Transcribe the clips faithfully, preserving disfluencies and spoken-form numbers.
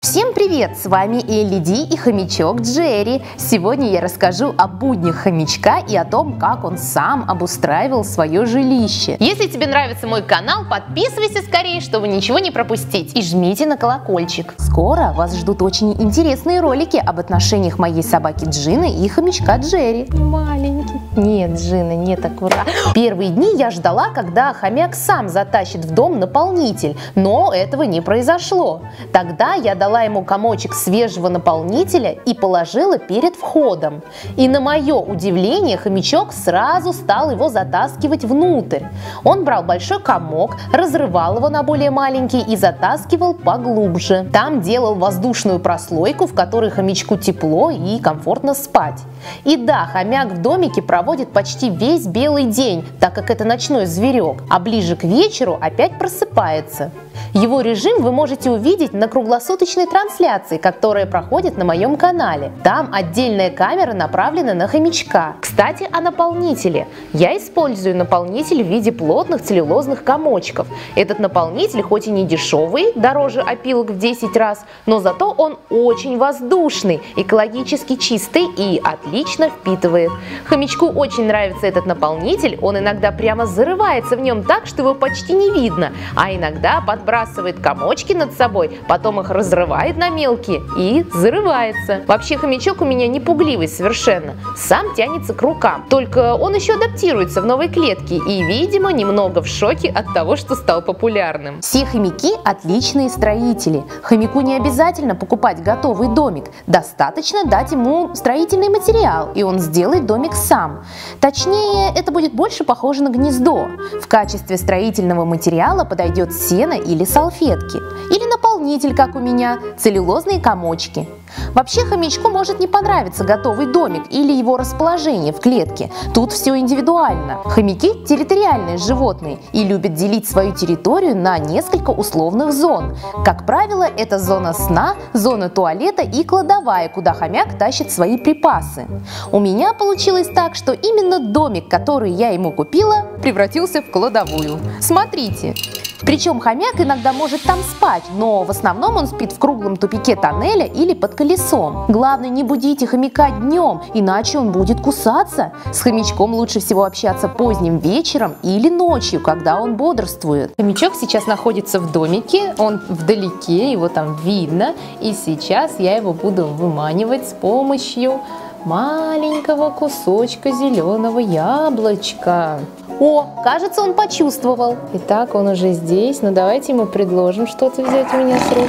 Всем привет! С вами Элли Ди и хомячок Джерри. Сегодня я расскажу о буднях хомячка и о том, как он сам обустраивал свое жилище. Если тебе нравится мой канал, подписывайся скорее, чтобы ничего не пропустить, и жмите на колокольчик. Скоро вас ждут очень интересные ролики об отношениях моей собаки Джины и хомячка Джерри. Маленький. Нет, Джина, нет, аккуратно. Первые дни я ждала, когда хомяк сам затащит в дом наполнитель, но этого не произошло. Тогда я дала ему комочек свежего наполнителя и положила перед входом. И на мое удивление хомячок сразу стал его затаскивать внутрь. Он брал большой комок, разрывал его на более маленькие и затаскивал поглубже. Там делал воздушную прослойку, в которой хомячку тепло и комфортно спать. И да, хомяк в домике проводит почти весь белый день, так как это ночной зверек, а ближе к вечеру опять просыпается. Его режим вы можете увидеть на круглосуточной трансляции, которая проходит на моем канале. Там отдельная камера направлена на хомячка. Кстати, о наполнителе. Я использую наполнитель в виде плотных целлюлозных комочков. Этот наполнитель хоть и не дешевый, дороже опилок в десять раз, но зато он очень воздушный, экологически чистый и отлично впитывает. Хомячку очень нравится этот наполнитель, он иногда прямо зарывается в нем так, что его почти не видно, а иногда подбрасывает комочки над собой, потом их разрывает на мелкие и зарывается. Вообще хомячок у меня не пугливый совершенно, сам тянется к рукам, только он еще адаптируется в новой клетке и, видимо, немного в шоке от того, что стал популярным. Все хомяки отличные строители. Хомяку не обязательно покупать готовый домик, достаточно дать ему строительный материал, и он сделает домик сам. Точнее, это будет больше похоже на гнездо. В качестве строительного материала подойдет сено или салфетки, или наполнитель, как у меня, целлюлозные комочки. Вообще хомячку может не понравиться готовый домик или его расположение в клетке. Тут все индивидуально. Хомяки – территориальные животные и любят делить свою территорию на несколько условных зон. Как правило, это зона сна, зона туалета и кладовая, куда хомяк тащит свои припасы. У меня получилось так, что именно домик, который я ему купила, превратился в кладовую. Смотрите. Причем хомяк иногда может там спать, но в основном он спит в круглом тупике тоннеля или под колесом. Главное, не будите хомяка днем, иначе он будет кусаться. С хомячком лучше всего общаться поздним вечером или ночью, когда он бодрствует. Хомячок сейчас находится в домике, он вдалеке, его там видно. И сейчас я его буду выманивать с помощью маленького кусочка зеленого яблочка. О, кажется, он почувствовал. Итак, он уже здесь, но давайте ему предложим что-то взять у меня с рук.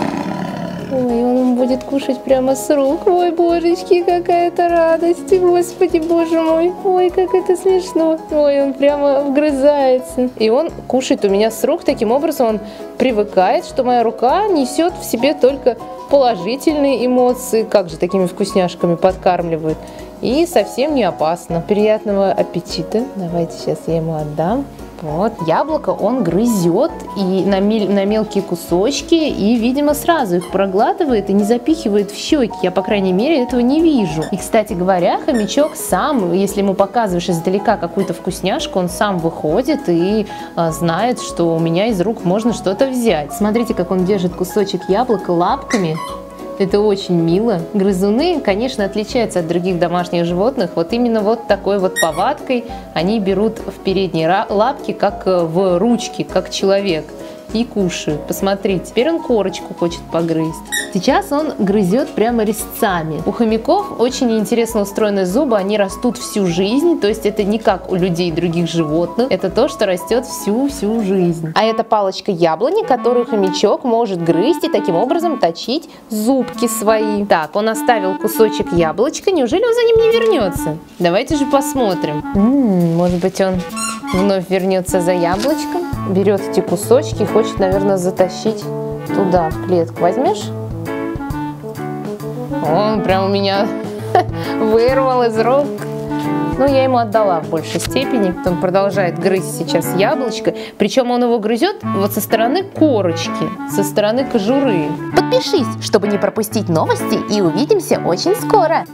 Ой, он будет кушать прямо с рук. Ой, божечки, какая-то радость. Господи, боже мой. Ой, как это смешно. Ой, он прямо вгрызается. И он кушает у меня с рук. Таким образом он привыкает, что моя рука несет в себе только положительные эмоции. Как же такими вкусняшками подкармливают. И совсем не опасно. Приятного аппетита. Давайте сейчас я ему отдам. Вот, яблоко он грызет и на, мель, на мелкие кусочки и, видимо, сразу их проглатывает и не запихивает в щеки. Я, по крайней мере, этого не вижу. И, кстати говоря, хомячок сам, если ему показываешь издалека какую-то вкусняшку, он сам выходит и а, знает, что у меня из рук можно что-то взять. Смотрите, как он держит кусочек яблока лапками. Это очень мило. Грызуны, конечно, отличаются от других домашних животных. Вот именно вот такой вот повадкой они берут в передние лапки, как в ручки, как человек. И кушают. Посмотрите, теперь он корочку хочет погрызть. Сейчас он грызет прямо резцами. У хомяков очень интересно устроены зубы, они растут всю жизнь, то есть это не как у людей и других животных, это то, что растет всю-всю жизнь. А это палочка яблони, которую хомячок может грызть и таким образом точить зубки свои. Так, он оставил кусочек яблочка, неужели он за ним не вернется? Давайте же посмотрим. М-м, может быть, он вновь вернется за яблочком? Берет эти кусочки и хочет, наверное, затащить туда, в клетку. Возьмешь? Он прям у меня вырвал из рук. Ну, я ему отдала в большей степени. Он продолжает грызть сейчас яблочко. Причем он его грызет вот со стороны корочки, со стороны кожуры. Подпишись, чтобы не пропустить новости, и увидимся очень скоро.